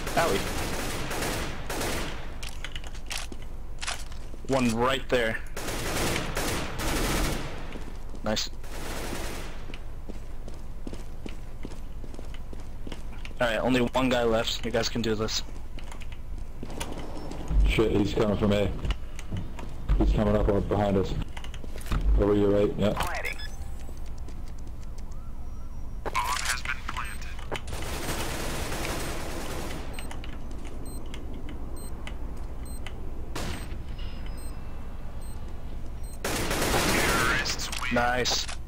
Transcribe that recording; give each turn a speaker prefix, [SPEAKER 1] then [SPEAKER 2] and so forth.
[SPEAKER 1] Owie. One right there. Nice. Alright, only one guy left. You guys can do this.
[SPEAKER 2] Shit, he's coming from A. He's coming up behind us. Over your right, yeah.
[SPEAKER 3] Planting. Bomb has been planted. Terrorists win.
[SPEAKER 1] Nice.